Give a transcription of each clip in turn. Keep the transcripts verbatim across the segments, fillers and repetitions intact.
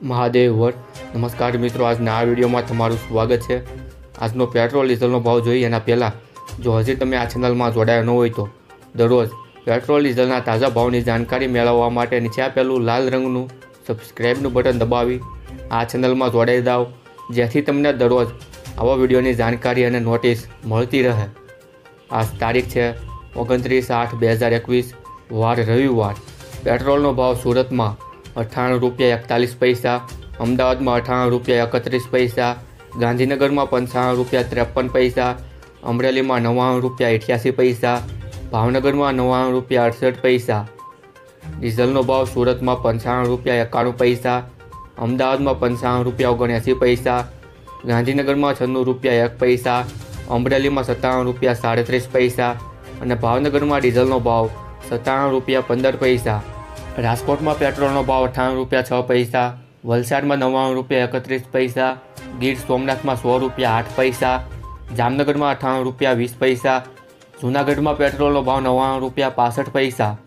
મહાદેવ વર નમસ્કાર મિત્રો, આજના આ વિડીયોમાં તમારું સ્વાગત છે। આજનો પેટ્રોલ ડીઝલનો ભાવ જોઈએ એના પહેલાં જો હજી તમે આ ચેનલમાં જોડાયા ન હોય તો દરરોજ પેટ્રોલ ડીઝલના તાજા ભાવની જાણકારી મેળવવા માટે નીચે આપેલું લાલ રંગનું સબસ્ક્રાઈબનું બટન દબાવી આ ચેનલમાં જોડાઈ જાઓ, જેથી તમને દરરોજ આવા વિડીયોની જાણકારી અને નોટિસ મળતી રહે। આજ તારીખ છે ઓગણત્રીસ આઠ બે હજાર એકવીસ, વાર રવિવાર। પેટ્રોલનો ભાવ સુરતમાં અઠ્ઠાણું રૂપિયા એકતાલીસ પૈસા, અમદાવાદમાં અઠ્ઠાણું રૂપિયા એકત્રીસ પૈસા, ગાંધીનગરમાં પંચાણું રૂપિયા ત્રેપન પૈસા, અમરેલીમાં નવ્વાણું રૂપિયા અઠ્યાસી પૈસા, ભાવનગરમાં નવ્વાણું રૂપિયા અડસઠ પૈસા। ડીઝલનો ભાવ સુરતમાં પંચાણું રૂપિયા એકાણું પૈસા, અમદાવાદમાં પંચાણું રૂપિયા ઓગણએંસી પૈસા, ગાંધીનગરમાં છન્નું રૂપિયા એક પૈસા, અમરેલીમાં સત્તાણું રૂપિયા સાડત્રીસ પૈસા અને ભાવનગરમાં ડીઝલનો ભાવ સત્તાણું રૂપિયા પંદર પૈસા। રાજકોટમાં પેટ્રોલનો ભાવ અઠ્ઠાણું રૂપિયા છ પૈસા, વલસાડમાં નવ્વાણું રૂપિયા એકત્રીસ પૈસા, ગીર સોમનાથમાં સો રૂપિયા આઠ પૈસા, જામનગરમાં અઠ્ઠાણું રૂપિયા વીસ પૈસા, જૂનાગઢમાં પેટ્રોલનો ભાવ નવ્વાણું રૂપિયા પાસઠ પૈસા।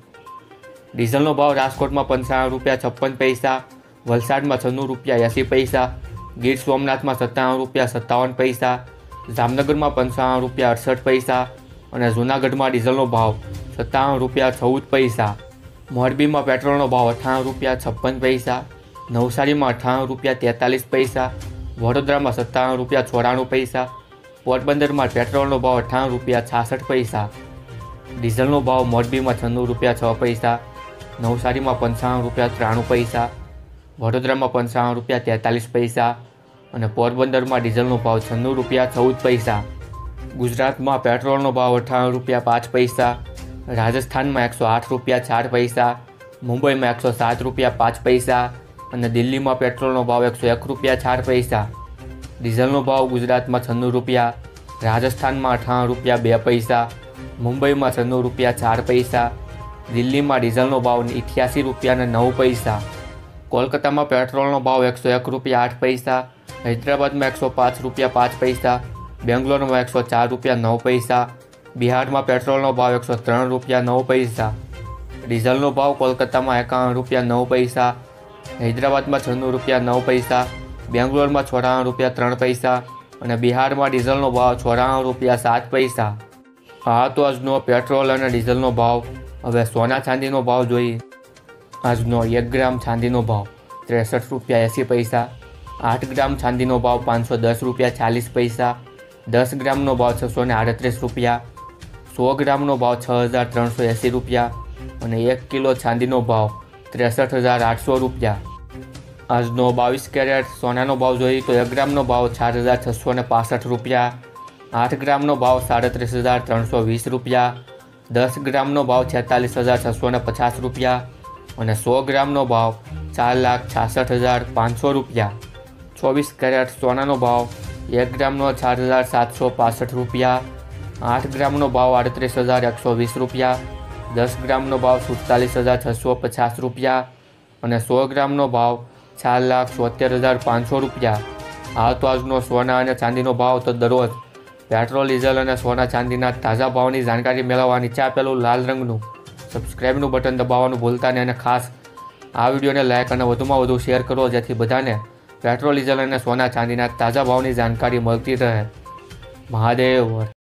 ડીઝલનો ભાવ રાજકોટમાં પંચાણું રૂપિયા છપ્પન પૈસા, વલસાડમાં છન્નું રૂપિયા એંસી પૈસા, ગીર સોમનાથમાં સત્તાણું રૂપિયા સત્તાવન પૈસા, જામનગરમાં પંચાણું રૂપિયા અડસઠ પૈસા અને જૂનાગઢમાં ડીઝલનો ભાવ સત્તાણું રૂપિયા ચૌદ પૈસા। મોરબીમાં પેટ્રોલનો ભાવ અઠ્ઠાણું રૂપિયા છપ્પન પૈસા, નવસારીમાં અઠ્ઠાણું રૂપિયા તેતાલીસ પૈસા, વડોદરામાં સત્તાણું રૂપિયા ચોરાણું પૈસા, પોરબંદરમાં પેટ્રોલનો ભાવ અઠ્ઠાણું રૂપિયા છાસઠ પૈસા। ડીઝલનો ભાવ મોરબીમાં છન્નું રૂપિયા છ પૈસા, નવસારીમાં પંચાણું રૂપિયા ત્રાણું પૈસા, વડોદરામાં પંચાણું રૂપિયા તેતાલીસ પૈસા અને પોરબંદરમાં ડીઝલનો ભાવ છન્નું રૂપિયા ચૌદ પૈસા। ગુજરાતમાં પેટ્રોલનો ભાવ અઠ્ઠાણું રૂપિયા પાંચ પૈસા, રાજસ્થાનમાં એકસો આઠ રૂપિયા ચાર પૈસા, મુંબઈમાં એકસો સાત રૂપિયા પાંચ પૈસા અને દિલ્હીમાં પેટ્રોલનો ભાવ એકસો એક રૂપિયા ચાર પૈસા। ડીઝલનો ભાવ ગુજરાતમાં છન્નું રૂપિયા, રાજસ્થાનમાં અઠ્ઠાણું રૂપિયા બે પૈસા, મુંબઈમાં છન્નું રૂપિયા ચાર પૈસા, દિલ્હીમાં ડીઝલનો ભાવ અઠ્યાસી રૂપિયા અને નવ પૈસા। કોલકાતામાં પેટ્રોલનો ભાવ એકસો એક રૂપિયા આઠ પૈસા, હૈદરાબાદમાં એકસો પાંચ રૂપિયા પાંચ પૈસા, બેંગ્લોરમાં એકસો ચાર રૂપિયા નવ પૈસા, બિહારમાં પેટ્રોલનો ભાવ એકસો ત્રણ રૂપિયા નવ પૈસા। ડીઝલનો ભાવ કોલકાતામાં એકાવન રૂપિયા નવ પૈસા, હૈદરાબાદમાં છન્નું રૂપિયા નવ પૈસા, બેંગ્લોરમાં ચોરાણું રૂપિયા ત્રણ પૈસા અને બિહારમાં ડીઝલનો ભાવ ચોરાણું રૂપિયા સાત પૈસા। હા, તો આજનો પેટ્રોલ અને ડીઝલનો ભાવ। હવે સોના ચાંદીનો ભાવ જોઈએ। આજનો એક ગ્રામ ચાંદીનો ભાવ ત્રેસઠ રૂપિયા એંસી પૈસા, આઠ ગ્રામ ચાંદીનો ભાવ પાંચસો દસ રૂપિયા ચાલીસ પૈસા, દસ ગ્રામનો ભાવ છસો ને આડત્રીસ રૂપિયા, સો ગ્રામનો ભાવ છ હજાર ત્રણસો એંસી રૂપિયા અને એક કિલો ચાંદીનો ભાવ ત્રેસઠ હજાર આઠસો રૂપિયા। આજનો બાવીસ કેરેટ સોનાનો ભાવ જોઈએ તો એક ગ્રામનો ભાવ ચાર હજાર છસો ને પાસઠ રૂપિયા, આઠ ગ્રામનો ભાવ સાડત્રીસ હજાર ત્રણસો વીસ રૂપિયા, દસ ગ્રામનો ભાવ છેતાલીસ હજાર છસો ને પચાસ રૂપિયા અને સો ગ્રામનો ભાવ ચાર લાખ છાસઠ હજાર પાંચસો રૂપિયા। ચોવીસ કેરેટ સોનાનો ભાવ એક ગ્રામનો ચાર હજાર સાતસો પાસઠ રૂપિયા, આઠ ગ્રામનો ભાવ આડત્રીસ હજાર એકસો વીસ રૂપિયા, દસ ગ્રામનો ભાવ સુડતાલીસ હજાર છસો પચાસ રૂપિયા અને સો ગ્રામનો ભાવ ચાર લાખ સોતેર હજાર પાંચસો રૂપિયા। આ તો આજનો સોના અને ચાંદીનો ભાવ। તો દરરોજ પેટ્રોલ ડીઝલ અને સોના ચાંદીના તાજા ભાવની જાણકારી મેળવવા નીચે આપેલું લાલ રંગનું સબસ્ક્રાઈબનું બટન દબાવવાનું ભૂલતા નહીં અને ખાસ આ વિડીયોને લાઈક અને વધુમાં વધુ શેર કરો, જેથી બધાને પેટ્રોલ ડીઝલ અને સોના ચાંદીના તાજા ભાવની જાણકારી મળતી રહે। મહાદેવ।